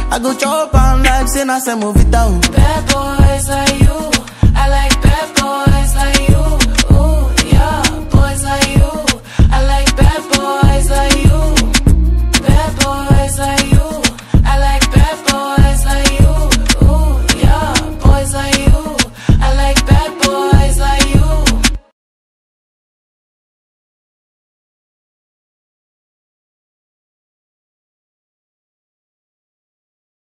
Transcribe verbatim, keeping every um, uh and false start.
I go chop am like say na semovita. Bad boys like you, I like bad boys like